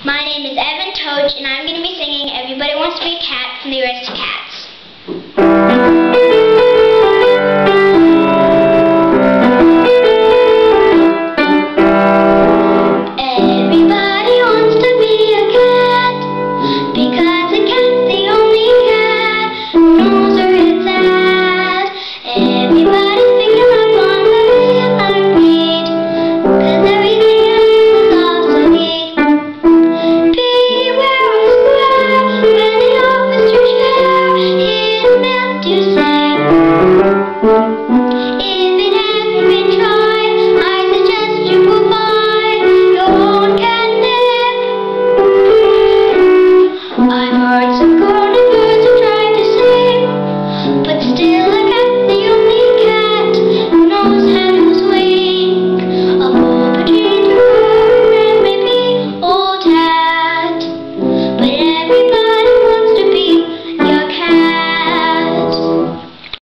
My name is Totsch, and I'm going to be singing Everybody Wants to Be a Cat from the Aristocats.